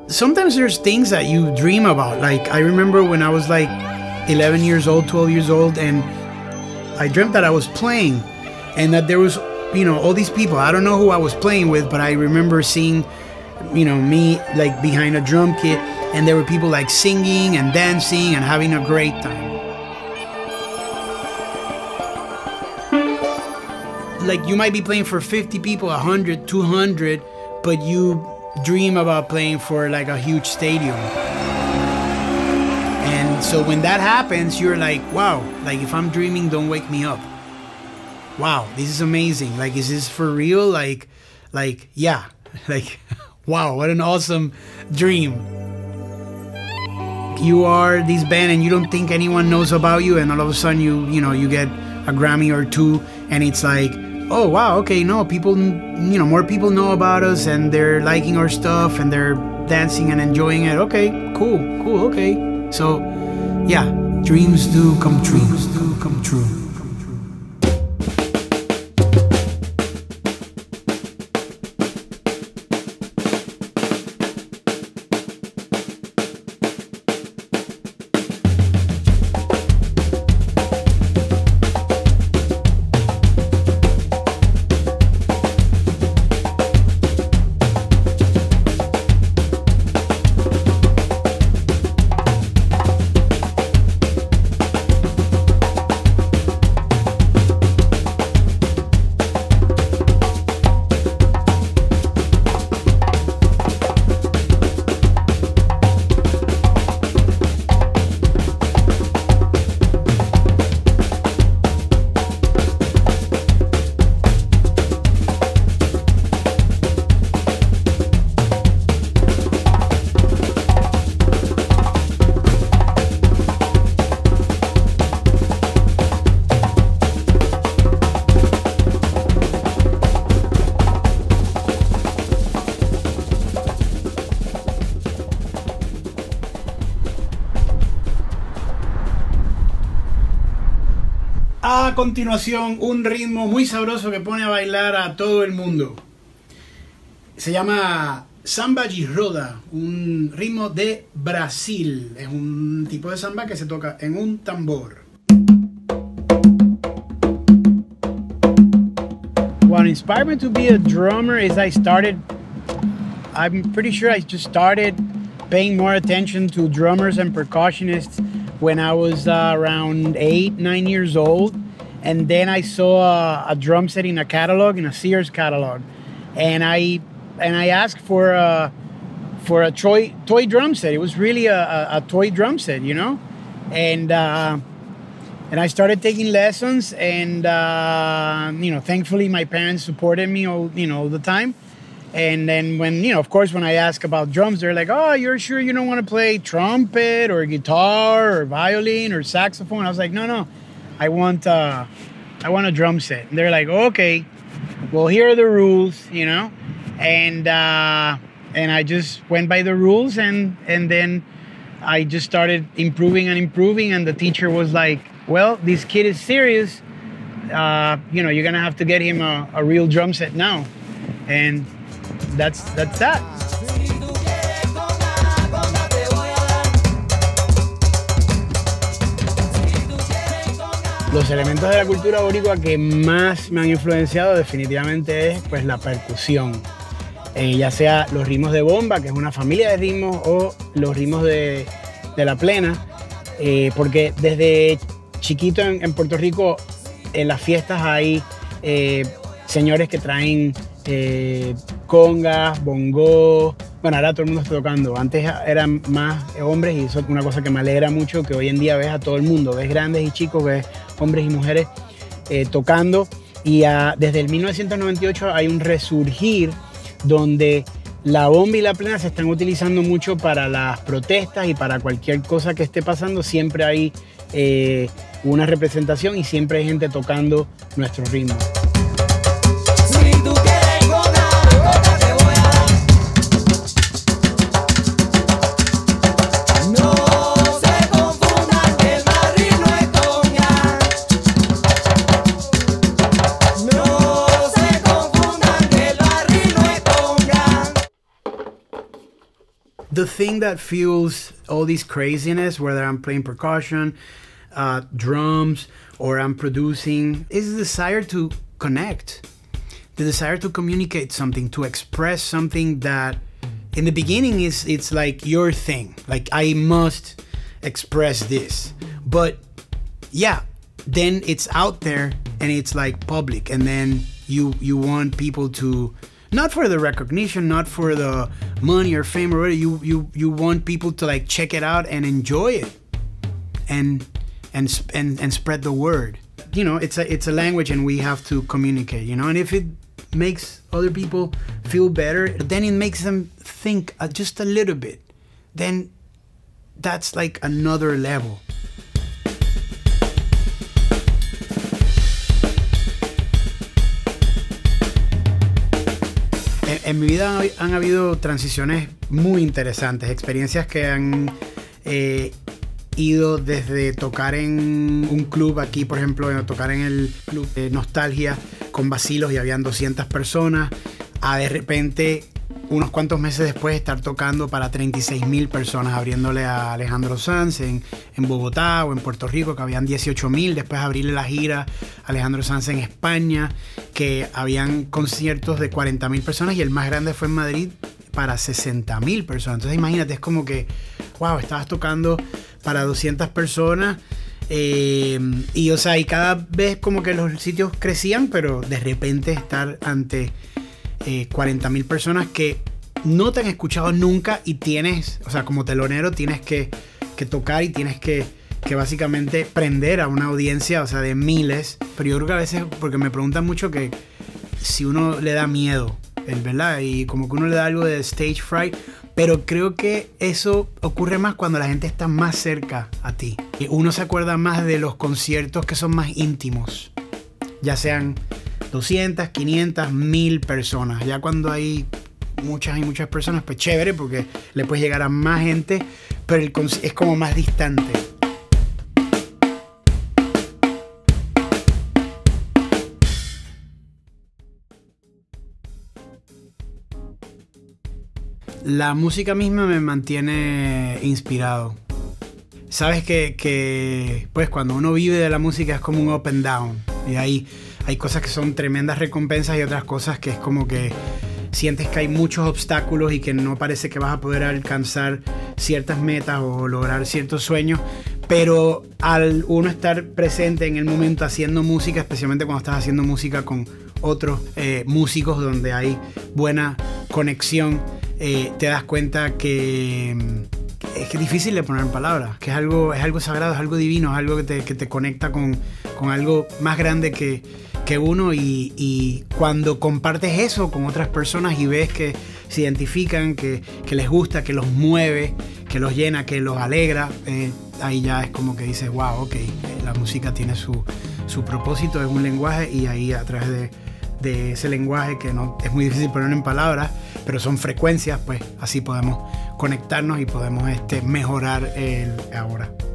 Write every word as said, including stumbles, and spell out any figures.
sometimes there's things that you dream about. Like, I remember when I was like eleven years old, twelve years old, and I dreamt that I was playing and that there was, you know, all these people. I don't know who I was playing with, but I remember seeing, you know, me like behind a drum kit, and there were people like singing and dancing and having a great time. Like, you might be playing for fifty people, one hundred, two hundred, but you dream about playing for like a huge stadium. And so when that happens, you're like, wow, like if I'm dreaming, don't wake me up. Wow, this is amazing. Like, is this for real? Like, like, yeah, like, wow, what an awesome dream. You are this band and you don't think anyone knows about you, and all of a sudden you, you know, you get a Grammy or two, and it's like, oh wow, okay, no, people, you know, more people know about us and they're liking our stuff and they're dancing and enjoying it. Okay, cool, cool, okay. So, yeah, dreams do come true. Dreams do come true. A continuación, un ritmo muy sabroso que pone a bailar a todo el mundo. Se llama Samba de Roda, un ritmo de Brasil. Es un tipo de samba que se toca en un tambor. What inspired me to be a drummer is I started, I'm pretty sure I just started paying more attention to drummers and percussionists when I was uh, around eight, nine years old. And then I saw a, a drum set in a catalog, in a Sears catalog. And I and I asked for a, for a toy, toy drum set. It was really a, a, a toy drum set, you know? And, uh, and I started taking lessons, and, uh, you know, thankfully my parents supported me all, you know, all the time. And then when, you know, of course, when I ask about drums, they're like, oh, you're sure you don't want to play trumpet or guitar or violin or saxophone? I was like, no, no, I want, uh, I want a drum set. And they're like, okay, well, here are the rules, you know? And, uh, and I just went by the rules, and, and then I just started improving and improving. And the teacher was like, well, this kid is serious. Uh, you know, you're going to have to get him a, a real drum set now. And That's, that's that. Los elementos de la cultura boricua que más me han influenciado definitivamente es pues la percusión. Eh, ya sea los ritmos de bomba, que es una familia de ritmos, o los ritmos de, de la plena. Eh, porque desde chiquito en, en Puerto Rico, en las fiestas hay eh, señores que traen eh, congas, bongos. Bueno, ahora todo el mundo está tocando. Antes eran más hombres, y eso es una cosa que me alegra mucho, que hoy en día ves a todo el mundo. Ves grandes y chicos, ves hombres y mujeres eh, tocando. Y a, desde el mil novecientos noventa y ocho hay un resurgir donde la bomba y la plena se están utilizando mucho para las protestas y para cualquier cosa que esté pasando. Siempre hay eh, una representación y siempre hay gente tocando nuestro ritmo. the thing that fuels all this craziness, whether I'm playing percussion, uh, drums, or I'm producing, is the desire to connect, the desire to communicate something, to express something that in the beginning is it's like your thing, like I must express this, but yeah, then it's out there and it's like public, and then you you want people to, not for the recognition, not for the money or fame or whatever, you you you want people to like check it out and enjoy it, and and and and spread the word. You know, it's a it's a language, and we have to communicate. You know, and if it makes other people feel better, then it makes them think uh, just a little bit. Then that's like another level. En, en mi vida han, han habido transiciones muy interesantes, experiencias que han eh, ido desde tocar en un club aquí, por ejemplo, tocar en el club de Nostalgia con Vacilos y habían doscientas personas, a de repente unos cuantos meses después estar tocando para treinta y seis mil personas, abriéndole a Alejandro Sanz en, en Bogotá o en Puerto Rico, que habían dieciocho mil, después abrirle la gira a Alejandro Sanz en España, que habían conciertos de cuarenta mil personas, y el más grande fue en Madrid para sesenta mil personas. Entonces imagínate, es como que, wow, estabas tocando para doscientas personas, eh, y o sea, y cada vez como que los sitios crecían, pero de repente estar ante eh, cuarenta mil personas que no te han escuchado nunca, y tienes, o sea, como telonero tienes que, que tocar y tienes que, que básicamente prender a una audiencia, o sea, de miles. Pero yo creo que a veces, porque me preguntan mucho que si uno le da miedo, ¿verdad? Y como que uno le da algo de stage fright, pero creo que eso ocurre más cuando la gente está más cerca a ti. Y uno se acuerda más de los conciertos que son más íntimos, ya sean doscientas, quinientas, mil personas. Ya cuando hay muchas y muchas personas, pues chévere, porque le puedes llegar a más gente, pero el es como más distante. La música misma me mantiene inspirado. Sabes que, que pues cuando uno vive de la música es como un up and down. Y ahí hay cosas que son tremendas recompensas y otras cosas que es como que sientes que hay muchos obstáculos y que no parece que vas a poder alcanzar ciertas metas o lograr ciertos sueños. Pero al uno estar presente en el momento haciendo música, especialmente cuando estás haciendo música con otros eh, músicos donde hay buena conexión, Eh, te das cuenta que, que es que difícil de poner en palabras, que es algo, es algo sagrado, es algo divino, es algo que te, que te conecta con, con algo más grande que, que uno, y, y cuando compartes eso con otras personas y ves que se identifican, que, que les gusta, que los mueve, que los llena, que los alegra, eh, ahí ya es como que dices, wow, ok, la música tiene su, su propósito, es un lenguaje, y ahí a través de de ese lenguaje, que no es muy difícil poner en palabras, pero son frecuencias, pues así podemos conectarnos y podemos este, mejorar el ahora.